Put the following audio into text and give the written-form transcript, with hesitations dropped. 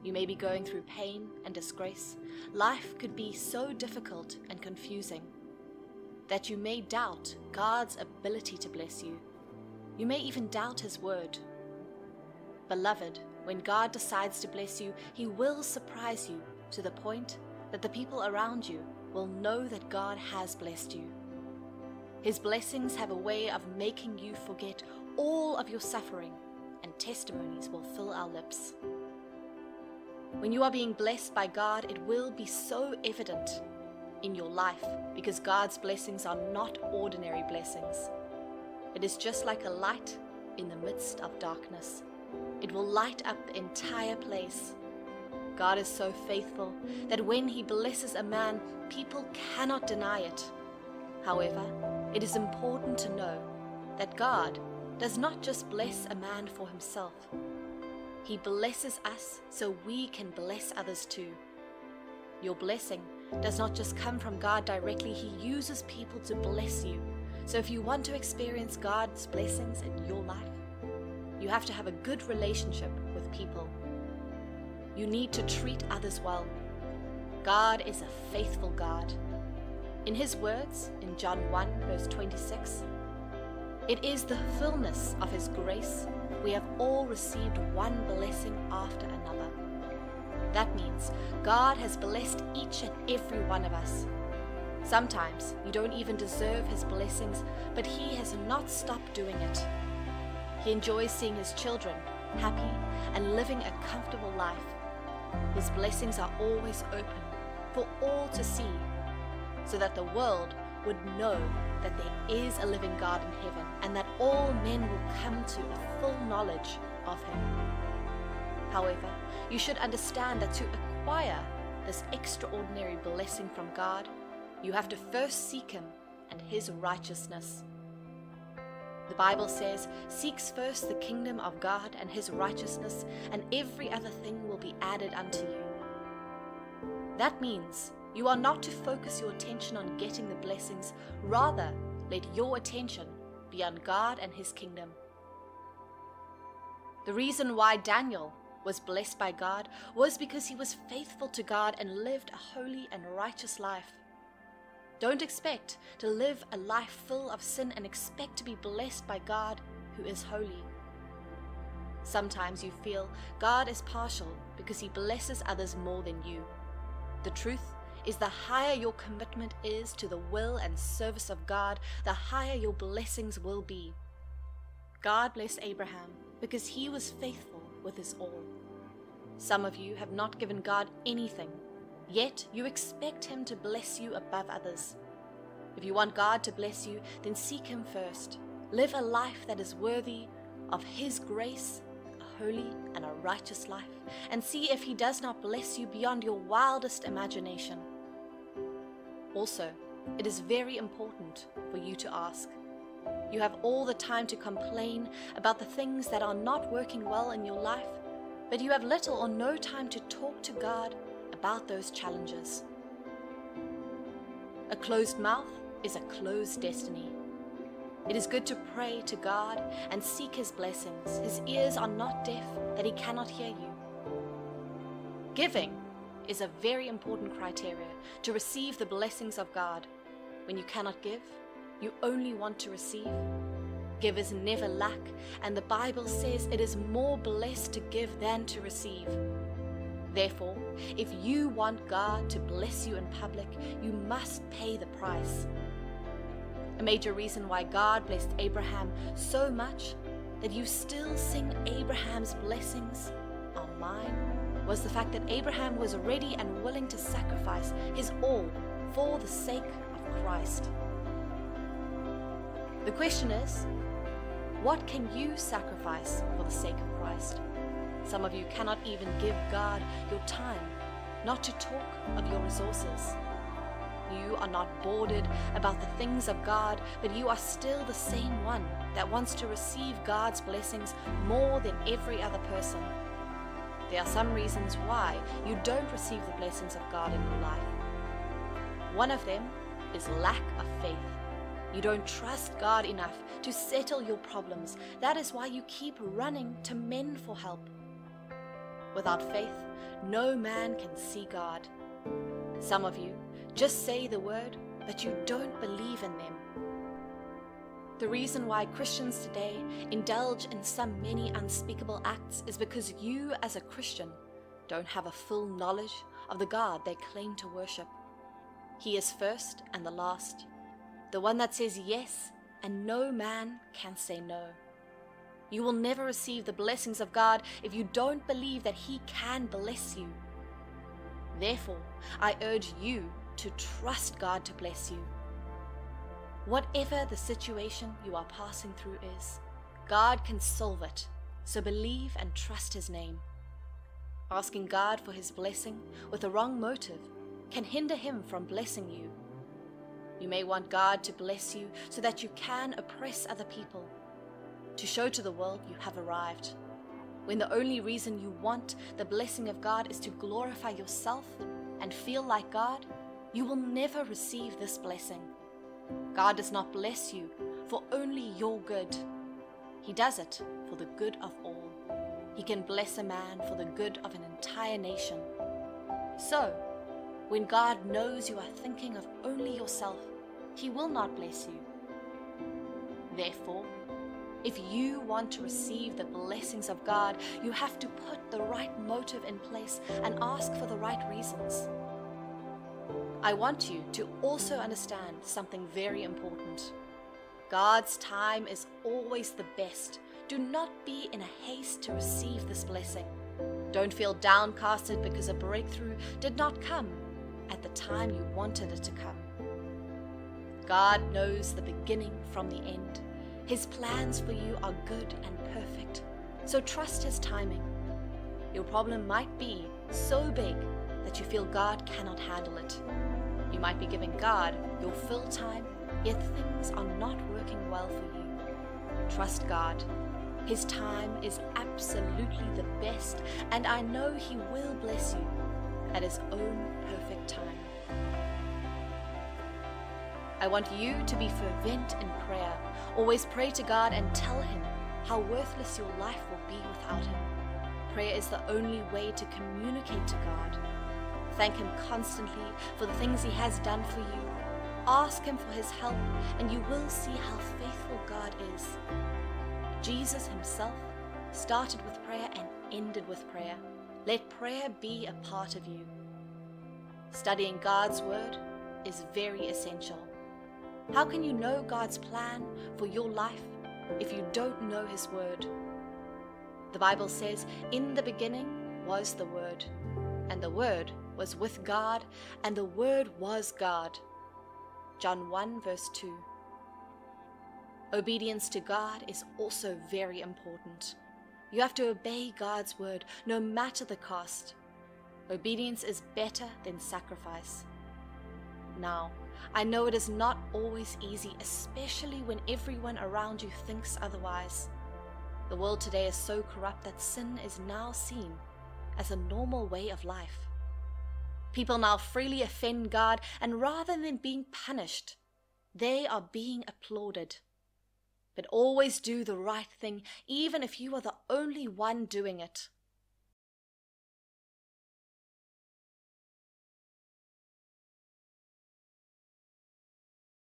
You may be going through pain and disgrace. Life could be so difficult and confusing that you may doubt God's ability to bless you. You may even doubt His word. Beloved, when God decides to bless you, He will surprise you to the point that the people around you will know that God has blessed you. His blessings have a way of making you forget all of your suffering, and testimonies will fill our lips. When you are being blessed by God, it will be so evident in your life because God's blessings are not ordinary blessings. It is just like a light in the midst of darkness. It will light up the entire place. God is so faithful that when He blesses a man, people cannot deny it. However, it is important to know that God does not just bless a man for Himself. He blesses us so we can bless others too. Your blessing does not just come from God directly. He uses people to bless you. So if you want to experience God's blessings in your life, you have to have a good relationship with people. You need to treat others well. God is a faithful God. In His words, in John 1 verse 26, it is the fullness of His grace. We have all received one blessing after another. That means God has blessed each and every one of us. Sometimes you don't even deserve His blessings, but He has not stopped doing it. He enjoys seeing His children happy and living a comfortable life. His blessings are always open for all to see, so that the world would know that there is a living God in heaven and that all men will come to a full knowledge of Him. However, you should understand that to acquire this extraordinary blessing from God, you have to first seek Him and His righteousness. The Bible says, "Seek first the kingdom of God and His righteousness, and every other thing will be added unto you." That means you are not to focus your attention on getting the blessings. Rather, let your attention be on God and His kingdom. The reason why Daniel was blessed by God was because he was faithful to God and lived a holy and righteous life. Don't expect to live a life full of sin and expect to be blessed by God who is holy. Sometimes you feel God is partial because He blesses others more than you. The truth is, the higher your commitment is to the will and service of God, the higher your blessings will be. God blessed Abraham because he was faithful with his all. Some of you have not given God anything, yet you expect Him to bless you above others. If you want God to bless you, then seek Him first. Live a life that is worthy of His grace, a holy and a righteous life, and see if He does not bless you beyond your wildest imagination. Also, it is very important for you to ask. You have all the time to complain about the things that are not working well in your life, but you have little or no time to talk to God about those challenges. A closed mouth is a closed destiny. It is good to pray to God and seek His blessings. His ears are not deaf that He cannot hear you. Giving is a very important criteria to receive the blessings of God. When you cannot give, you only want to receive. Givers never lack, and the Bible says it is more blessed to give than to receive. Therefore, if you want God to bless you in public, you must pay the price. A major reason why God blessed Abraham so much that you still sing Abraham's blessings are mine was the fact that Abraham was ready and willing to sacrifice his all for the sake of Christ. The question is, what can you sacrifice for the sake of Christ? Some of you cannot even give God your time, not to talk of your resources. You are not bothered about the things of God, but you are still the same one that wants to receive God's blessings more than every other person. There are some reasons why you don't receive the blessings of God in your life. One of them is lack of faith. You don't trust God enough to settle your problems. That is why you keep running to men for help. Without faith, no man can see God. Some of you just say the word, but you don't believe in them. The reason why Christians today indulge in so many unspeakable acts is because you as a Christian don't have a full knowledge of the God they claim to worship. He is first and the last, the one that says yes and no man can say no. You will never receive the blessings of God if you don't believe that He can bless you. Therefore, I urge you to trust God to bless you. Whatever the situation you are passing through is, God can solve it, so believe and trust His name. Asking God for His blessing with the wrong motive can hinder Him from blessing you. You may want God to bless you so that you can oppress other people, to show to the world you have arrived, when the only reason you want the blessing of God is to glorify yourself and feel like God. You will never receive this blessing. God does not bless you for only your good. He does it for the good of all. He can bless a man for the good of an entire nation. So, when God knows you are thinking of only yourself, He will not bless you. Therefore, if you want to receive the blessings of God, you have to put the right motive in place and ask for the right reasons. I want you to also understand something very important. God's time is always the best. Do not be in a haste to receive this blessing. Don't feel downcasted because a breakthrough did not come at the time you wanted it to come. God knows the beginning from the end. His plans for you are good and perfect, so trust His timing. Your problem might be so big that you feel God cannot handle it. You might be giving God your full time, yet things are not working well for you. Trust God. His time is absolutely the best, and I know He will bless you at His own perfect time. I want you to be fervent in prayer. Always pray to God and tell Him how worthless your life will be without Him. Prayer is the only way to communicate to God. Thank Him constantly for the things He has done for you. Ask Him for His help, and you will see how faithful God is. Jesus Himself started with prayer and ended with prayer. Let prayer be a part of you. Studying God's Word is very essential. How can you know God's plan for your life if you don't know His Word? The Bible says, "In the beginning was the Word, and the Word was with God, and the Word was God." John 1 verse 2. Obedience to God is also very important. You have to obey God's word, no matter the cost. Obedience is better than sacrifice. Now, I know it is not always easy, especially when everyone around you thinks otherwise. The world today is so corrupt that sin is now seen as a normal way of life. People now freely offend God, and rather than being punished, they are being applauded. But always do the right thing, even if you are the only one doing it.